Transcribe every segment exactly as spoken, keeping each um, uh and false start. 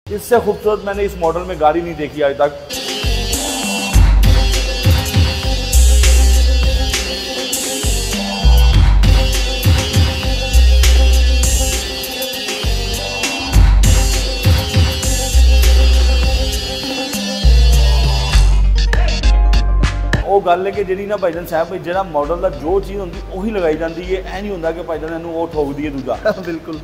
इससे खूबसूरत मैंने इस मॉडल में गाड़ी नहीं देखी आज तक। ਉਹ ਗੱਲ ਹੈ ਕਿ ਜਿਹੜੀ ਨਾ ਭਾਈਜਾਨ ਸਾਹਿਬ ਵੀ ਜਿਹੜਾ ਮਾਡਲ ਦਾ ਜੋ ਚੀਜ਼ ਹੁੰਦੀ ਉਹੀ ਲਗਾਈ ਜਾਂਦੀ ਹੈ। ਇਹ ਨਹੀਂ ਹੁੰਦਾ ਕਿ ਭਾਈਜਾਨ ਇਹਨੂੰ ਉਹ ਠੋਕ ਦਈਏ ਦੂਜਾ। ਬਿਲਕੁਲ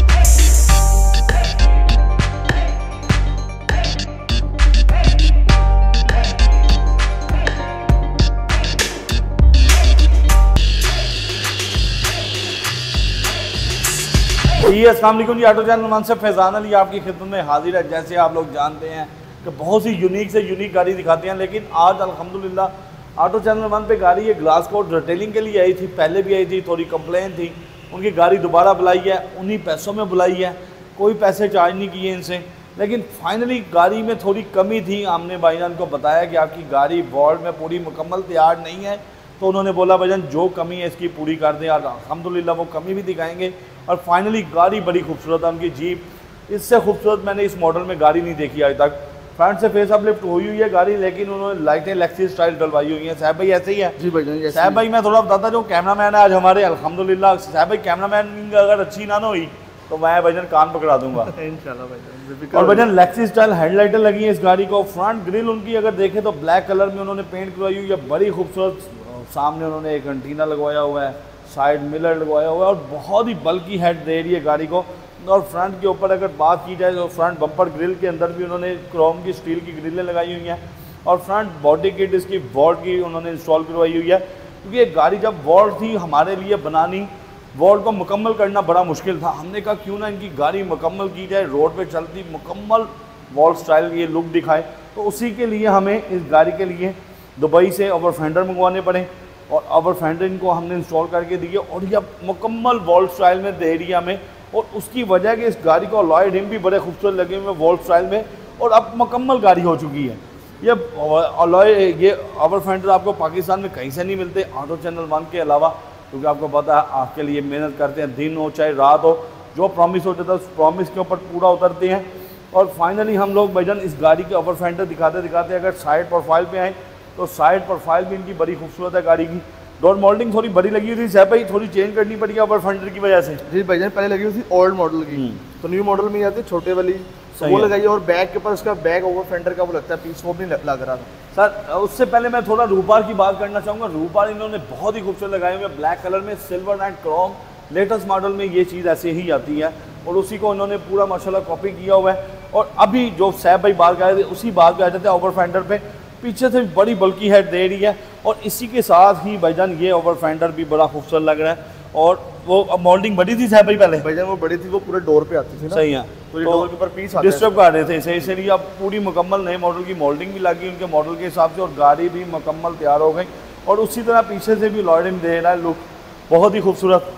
जी अस्सलाम वालेकुम जी, ऑटो चैनल वन से फैज़ान अली आपकी खिदमत में हाजिर है। जैसे आप लोग जानते हैं कि बहुत सी यूनिक से यूनिक गाड़ी दिखाते हैं, लेकिन आज अल्हम्दुलिल्लाह ऑटो चैनल वन पे गाड़ी ये ग्लास कोड रिटेलिंग के लिए आई थी, पहले भी आई थी, थोड़ी कंप्लेन थी, उनकी गाड़ी दोबारा बुलाई है, उन्हीं पैसों में बुलाई है, कोई पैसे चार्ज नहीं किए इनसे। लेकिन फाइनली गाड़ी में थोड़ी कमी थी, हमने भाईजान को बताया कि आपकी गाड़ी वॉल्ट में पूरी मुकम्मल तैयार नहीं है, तो उन्होंने बोला भाईजान जो कमी है इसकी पूरी कर दें, और अल्हम्दुलिल्लाह वो कमी भी दिखाएंगे। और फाइनली गाड़ी बड़ी खूबसूरत है उनकी जीप, इससे खूबसूरत मैंने इस मॉडल में गाड़ी नहीं देखी आज तक। फ्रंट से फेस अप लिफ्ट हुई हुई है गाड़ी, लेकिन उन्होंने लाइटें लेक्सी स्टाइल डलवाई हुई हैं। साहब भाई ऐसे ही है जी भाई। साहब भाई मैं थोड़ा बताता जो कैमरा मैन है आज हमारे, अल्हम्दुलिल्लाह साहब भाई कैमरा मैन अगर अच्छी ना ना हुई तो मैं भाईजान कान पकड़ा दूंगा इंशाल्लाह भाईजान। और भाईजान लेक्सी स्टाइल हेडलाइटें लगी हैं इस गाड़ी को। फ्रंट ग्रिल उनकी अगर देखें तो ब्लैक कलर में उन्होंने पेंट करवाई हुई है, बड़ी खूबसूरत। सामने उन्होंने एक एंटीना लगवाया हुआ है, साइड मिरर लगवाया हुआ है, और बहुत ही बल्कि हेड दे रही है गाड़ी को। और फ्रंट के ऊपर अगर बात की जाए तो फ्रंट बम्पर ग्रिल के अंदर भी उन्होंने क्रोम की स्टील की ग्रिलें लगाई हुई हैं, और फ्रंट बॉडी किट इसकी वॉल्ट की उन्होंने इंस्टॉल करवाई हुई है। क्योंकि ये गाड़ी जब वॉल्ट थी हमारे लिए बनानी, वॉल्ट को मुकम्मल करना बड़ा मुश्किल था। हमने कहा क्यों ना इनकी गाड़ी मुकम्मल की जाए, रोड पे चलती मुकम्मल वॉल्ट स्टाइल ये लुक दिखाए। तो उसी के लिए हमें इस गाड़ी के लिए दुबई से ओवर फेंडर मंगवाने पड़े, और ओवर फेंडर इनको हमने इंस्टॉल करके दिए, और ये मुकम्मल वॉल्ट स्टाइल में दे रही है हमें। और उसकी वजह कि इस गाड़ी को अलॉय रिम भी बड़े खूबसूरत लगे हुए वॉल्ट स्टाइल में, और अब मुकम्मल गाड़ी हो चुकी है। ये अलॉय ये ओवर फेंडर आपको पाकिस्तान में कहीं से नहीं मिलते ऑटो चैनल वन के अलावा, क्योंकि आपको पता है आपके लिए मेहनत करते हैं, दिन हो चाहे रात हो, जो प्रॉमिस हो जाता है उस प्रॉमिस के ऊपर पूरा उतरते हैं। और फाइनली हम लोग भाईजान इस गाड़ी के ओवर फेंडर दिखाते दिखाते अगर साइड प्रोफाइल पे आए तो साइड प्रोफाइल भी इनकी बड़ी खूबसूरत है गाड़ी की। डोर मोल्डिंग थोड़ी बड़ी लगी हुई थी साहब भाई, थोड़ी चेंज करनी पड़ी ओवर फेंडर की वजह से। जी भाईजान पहले लगी हुई थी ओल्ड मॉडल की, तो न्यू मॉडल में आती है छोटे वाली, तो वो लगाई है। और बैक के ऊपर उसका बैक ओवर फेंडर का वो लगता है पीस, वो भी लग रहा था सर। उससे पहले मैं थोड़ा रूपार की बात करना चाहूँगा। रूपार इन्होंने बहुत ही खूबसूरत लगाए हुए, ब्लैक कलर में silver and chrome, latest model में ये चीज़ ऐसे ही आती है, और उसी को उन्होंने पूरा माशाल्लाह कॉपी किया हुआ है। और अभी जो साहब भाई बात कर रहे थे उसी बात कर रहे थे ओवर फेंडर पे, पीछे से बड़ी बल्कि हेड दे रही है, और इसी के साथ ही भाईजान ये ओवर फेंडर भी बड़ा खूबसूरत लग रहा है। और वो मोल्डिंग बड़ी थी साहब भाई पहले भाईजान, वो बड़ी थी, वो पूरे डोर पे आती थी ना। सही है, पूरी डोर के ऊपर पीस डिस्टर्ब कर रहे थे इसे, इसलिए अब पूरी मुकम्मल नए मॉडल की मोल्डिंग भी लगी उनके मॉडल के हिसाब से, और गाड़ी भी मुकम्मल तैयार हो गई। और उसी तरह पीछे से भी लॉयडिंग दे रहा है लुक, बहुत ही खूबसूरत।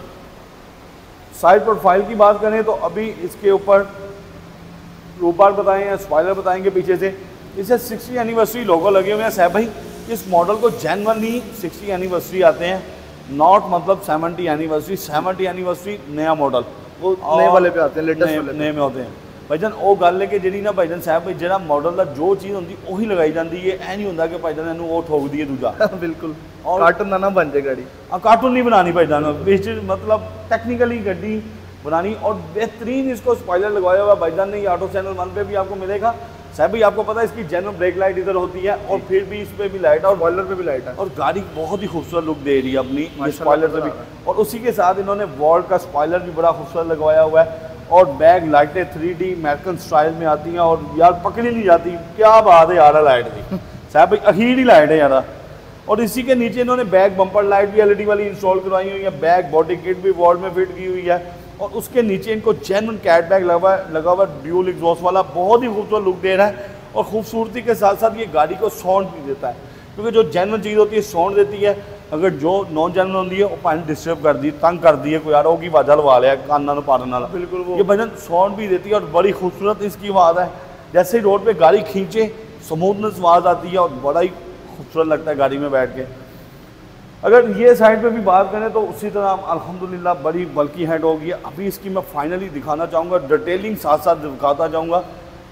साइड प्रोफाइल की बात करें तो अभी इसके ऊपर रूपार बताएं या स्पॉइलर बताएंगे पीछे से, इसे सिक्सटी एनिवर्सरी लोगो लगे हुए हैं साहब भाई। इस मॉडल को जेन्युइनली सिक्सटी एनिवर्सरी आते हैं, नॉट मतलब सेवेंटी एनिवर्सरी। सेवेंटी एनिवर्सरी नया मॉडल वो नए वाले पे आते हैं, लेटेस्ट वाले नए में होते हैं भाईजान। वो गल है कि जी ना भाईजान साहब भाई जो मॉडल का जो चीज़ होती वही लगाई जाती है, ऐ नहीं होंगे कि भाईजान इन्हों वो ठोक दिए दूजा। बिल्कुल, और कार्टून ना ना बन जाए गाड़ी। हाँ कार्टून नहीं बनानी भाईजान, मतलब टेक्निकली गाड़ी बनानी। और बेहतरीन इसको स्पॉइलर लगवाया हुआ भाईजान ने, ऑटो चैनल वन पे भी आपको मिलेगा साहब भाई। आपको पता है इसकी जेन्युइन ब्रेक लाइट इधर होती है, और फिर भी इस पर भी लाइट है, और बॉयलर पे भी लाइट है, और गाड़ी बहुत ही खूबसूरत लुक दे रही है अपनी स्पॉइलर से भी। और उसी के साथ इन्होंने वॉल्ट का स्पॉइलर भी बड़ा खूबसूरत लगवाया हुआ है, और बैक लाइटें थ्री डी अमेरिकन स्टाइल में आती हैं, और यार पकड़ी नहीं जाती, क्या बात है यार लाइट की साहब भाई, अखीर ही लाइट है यार। और इसी के नीचे इन्होंने बैक बम्पर लाइट भी एलईडी वाली इंस्टॉल करवाई हुई है, बैक बॉडी किट भी वॉल्ट में फिट की हुई है, और उसके नीचे इनको जेन्युइन कैट बैग लगा लगा हुआ ड्यूल एग्जॉस्ट वाला, बहुत ही खूबसूरत लुक दे रहा है। और खूबसूरती के साथ साथ ये गाड़ी को साउंड भी देता है, क्योंकि जो जेन्युइन चीज़ होती है साउंड देती है, अगर जो नॉन जेन्युइन होती है वो पानी डिस्टर्ब कर दी, तंग कर दी है कोई यार की वाजा लवा लिया काना पारन वाला। बिल्कुल ये भजन साउंड भी देती है, और बड़ी खूबसूरत इसकी आवाज़ है। जैसे ही रोड पे गाड़ी खींचे स्मूथनेस आवाज़ आती है, और बड़ा ही खूबसूरत लगता है गाड़ी में बैठ के। अगर ये साइड पे भी बात करें तो उसी तरह अल्हम्दुलिल्लाह बड़ी बल्कि हेड होगी। अभी इसकी मैं फाइनली दिखाना चाहूँगा, डिटेलिंग साथ साथ दिखाता जाऊँगा।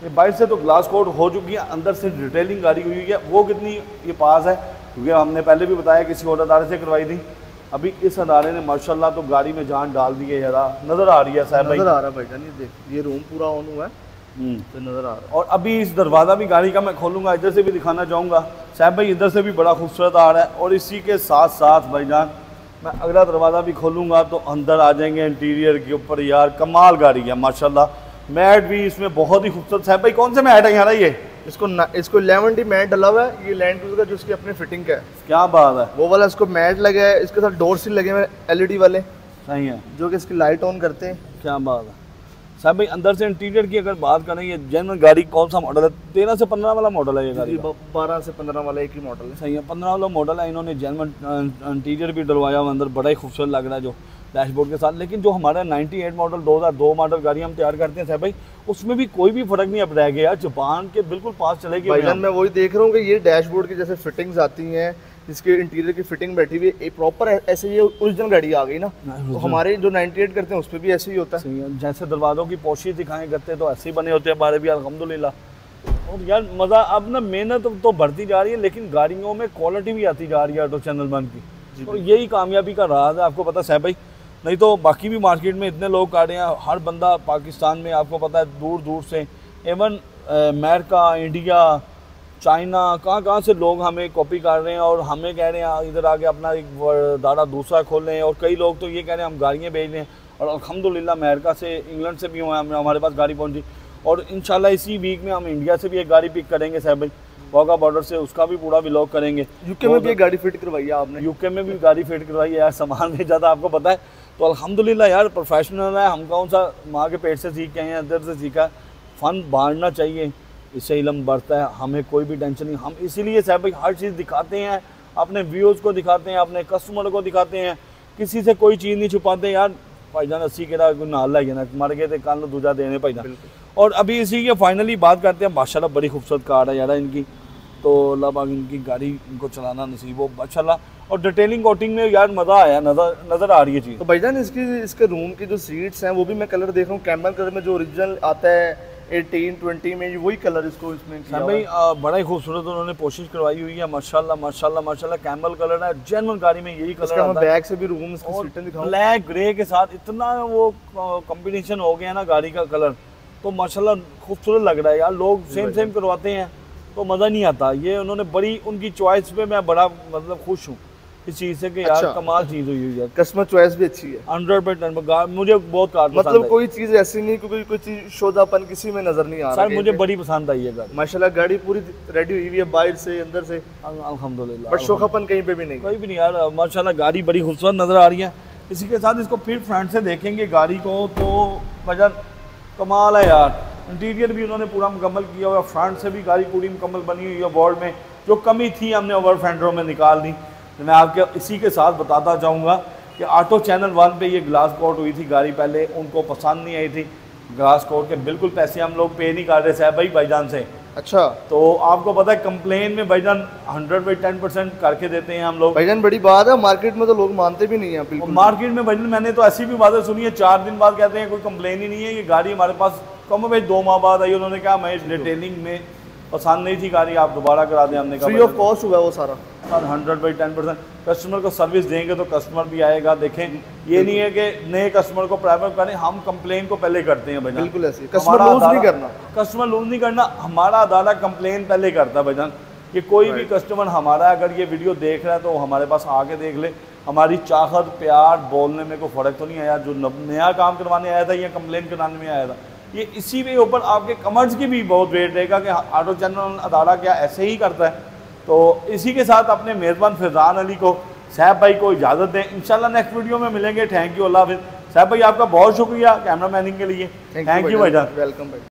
ये बाइट से तो ग्लास कोट हो चुकी है, अंदर से डिटेलिंग गाड़ी हुई है, वो कितनी ये पास है क्योंकि हमने पहले भी बताया किसी और अदारे से करवाई थी। अभी इस अदारे ने माशाल्लाह तो गाड़ी में जान डाल दी है, यारा नज़र आ रही है साहब भाई, नज़र आ रहा है भाईजान, ये देख ये रूम पूरा ऑन हुआ है तो नज़र आ रहा है। और अभी इस दरवाज़ा भी गाड़ी का मैं खोलूँगा, इधर से भी दिखाना चाहूँगा साहब भाई, इधर से भी बड़ा खूबसूरत आ रहा है। और इसी के साथ साथ भाईजान मैं अगला दरवाज़ा भी खोलूँगा तो अंदर आ जाएंगे इंटीरियर के ऊपर, यार कमाल गाड़ी है माशाल्लाह। मैट भी इसमें बहुत ही खूबसूरत साहब भाई, कौन से मैट है यार ये? इसको न, इसको इलेवन डी मैट डला हुआ है, ये लैंड क्रूजर का जो इसकी अपनी फिटिंग का है। क्या बात है, वो वाला इसको मैट लगा है, इसके साथ डोर सील लगे हुए एलईडी वाले, सही है, जो कि इसकी लाइट ऑन करते हैं। क्या बात है साहब भाई। अंदर से इंटीरियर की अगर बात करें, ये जेन्युइन गाड़ी कौन सा मॉडल है? तेरह से पंद्रह वाला मॉडल है ये गाड़ी? बारह से पंद्रह वाला एक ही मॉडल है। सही है, पंद्रह वाला मॉडल है। इन्होंने जेन्युइन इंटीरियर भी डलवाया हुआ अंदर, बड़ा ही खूबसूरत लग रहा है जो डैशबोर्ड के साथ। लेकिन जो हमारा अट्ठानवे मॉडल दो हज़ार दो मॉडल गाड़ी हम तैयार करते हैं साहब भाई, उसमें भी कोई भी फर्क नहीं अब रह गया, जापान के बिल्कुल पास चलेगी। भाईजान मैं वही देख रहा हूँ कि ये डैशबोर्ड की जैसे फिटिंग्स आती हैं, इसके इंटीरियर की फिटिंग बैठी हुई है प्रॉपर, ऐसे ये ओरिजिनल गाड़ी आ गई ना, तो हमारे जो अट्ठानवे करते हैं उस पर भी ऐसे ही होता है। जैसे दरवाज़ों की पोशी दिखाएं करते तो ऐसे ही बने होते हैं हमारे भी अल्हम्दुलिल्लाह। और यार मज़ा, अब ना मेहनत तो बढ़ती जा रही है लेकिन गाड़ियों में क्वालिटी भी आती जा रही है ऑटो चैनल वन की, तो यही कामयाबी का राज है, आपको पता है साहब भाई। नहीं तो बाकी भी मार्केट में इतने लोग आ रहे हैं, हर बंदा पाकिस्तान में आपको पता है दूर दूर से, एवन अमेरिका, इंडिया, चाइना, कहाँ कहाँ से लोग हमें कॉपी कर रहे हैं और हमें कह रहे हैं इधर आके अपना एक दारा दूसरा खोल रहे हैं। और कई लोग तो ये कह रहे हैं हम गाड़ियाँ भेज रहे हैं, और अल्हम्दुलिल्लाह अमेरिका से, इंग्लैंड से भी हमारे पास गाड़ी पहुँची, और इंशाल्लाह इसी वीक में हम इंडिया से भी एक गाड़ी पिक करेंगे साहब भाई, वाघा बॉर्डर से, उसका भी पूरा व्लॉग करेंगे। यूके में भी एक गाड़ी फिट करवाई है आपने? यूके में भी गाड़ी फिट करवाई है यार, सामान भेजा था आपको पता है। तो अल्हम्दुलिल्लाह यार प्रोफेशनल है, हम कौन सा माँ के पेट से सीख के आए हैं, अंदर से सीखा है। फ़न बांटना चाहिए, इससे इल्म बढ़ता है, हमें कोई भी टेंशन नहीं। हम इसीलिए साहब भाई हर चीज़ दिखाते हैं, अपने व्यूज़ को दिखाते हैं, अपने कस्टमर को दिखाते हैं, किसी से कोई चीज़ नहीं छुपाते यार। भाईजान अस्सी के कोई नाल लगे ना, मर गए थे कल दूजा देने भाईजान। और अभी इसी की फाइनली बात करते हैं, माशाल्लाह बड़ी खूबसूरत कार है यार इनकी, तो अल्लाह पाक इनकी गाड़ी इनको चलाना नसीब हो माशाल्लाह। और डिटेलिंग कोटिंग में यार मज़ा आया, नज़र नज़र आ रही है चीज़। तो भाईजान इसकी इसके रूम की जो सीट्स हैं वो भी मैं कलर देख रहा हूँ, कैमल कलर में जो ओरिजिनल आता है अठारह बीस में, वही कलर इसको इसमें किया भाई बड़ा ही खूबसूरत उन्होंने कोशिश करवाई हुई है माशाल्लाह माशाल्लाह माशाल्लाह। कैमल कलर है, जेन्युइन गाड़ी में यही कलर आता है। बैक से भी रूम इसकी सीटें दिखाऊं, ब्लैक ग्रे के साथ इतना वो कॉम्बिनेशन हो गया ना गाड़ी का कलर, तो माशाल्लाह खूबसूरत लग रहा है यार। लोग सेम सेम करवाते हैं तो मज़ा नहीं आता, ये उन्होंने बड़ी उनकी चॉइस पे मैं बड़ा मतलब खुश हूँ इस चीज़ से कि यार अच्छा, कमाल चीज़ हुई हुई है, कस्टमर चॉइस भी अच्छी है, हंड्रेड परसेंट मुझे बहुत कार मतलब कोई चीज़ ऐसी नहीं, क्योंकि कोई चीज़ शोधापन किसी में नज़र नहीं आ रहा सर, मुझे बड़ी पसंद आई है गाड़ी माशाल्लाह। गाड़ी पूरी रेडी हुई हुई है बाहर से अंदर से अल्हम्दुलिल्लाह, बट शोखापन कहीं पे भी नहीं, कोई भी नहीं यार माशाल्लाह। गाड़ी बड़ी खूबसूरत नज़र आ रही है। इसी के साथ इसको फिर फ्रंट से देखेंगे गाड़ी को तो वजह कमाल है यार। इंटीरियर भी उन्होंने पूरा मुकम्मल किया हुआ, फ्रंट से भी गाड़ी पूरी मुकम्मल बनी हुई है। बोर्ड में जो कमी थी हमने ओवर फेंडरों में निकाल दी। तो मैं आपके इसी के साथ बताता चाहूँगा कि ऑटो चैनल वन पे ये ग्लास कोट हुई थी गाड़ी, पहले उनको पसंद नहीं आई थी ग्लास कोट के, बिल्कुल पैसे हम लोग पे नहीं कर रहे साहब भाई भाईजान से। अच्छा, तो आपको पता है कंप्लेन में भाईजान हंड्रेड बाई टेन परसेंट करके देते हैं हम लोग। भाईजान बड़ी बात है, मार्केट में तो लोग मानते भी नहीं है बिल्कुल। मार्केट में भाईजान मैंने तो ऐसी भी बातें सुनी है, चार दिन बाद कहते हैं कोई कंप्लेन ही नहीं है, ये गाड़ी हमारे पास कम भाई दो माह बाद आई। उन्होंने कहा मैं डिटेलिंग में पसंद नहीं थी गाड़ी, आप दोबारा करा दें। हमने कहा फ्री ऑफ कॉस्ट हुआ वो सारा sir, hundred by ten percent customer को सर्विस देंगे तो कस्टमर भी आएगा। देखें ये नहीं है कि नए कस्टमर को प्राइवेट करें, हम कंप्लेन को पहले करते हैं भाईजान, बिल्कुल ऐसे कस्टमर लूज नहीं करना, कस्टमर लूज नहीं करना, हमारा अदालत कंप्लेन पहले करता है भाईजान। कि कोई भी कस्टमर हमारा अगर ये वीडियो देख रहा है तो हमारे पास आके देख ले, हमारी चाहत प्यार बोलने में कोई फ़र्क तो नहीं आया, जो नया काम करवाने आया था या कंप्लेन कराने में आया था। ये इसी के ऊपर आपके कमेंट्स की भी बहुत वेट रहेगा कि ऑटो चैनल अदारा क्या ऐसे ही करता है। तो इसी के साथ अपने मेज़बान फैज़ान अली को, साहब भाई को इजाज़त दें, इंशाल्लाह नेक्स्ट वीडियो में मिलेंगे। थैंक यू, अल्लाह हाफ़िज़। साहब भाई आपका बहुत शुक्रिया कैमरा मैनिंग के लिए, थैंक यू भाईजान, वेलकम भाई।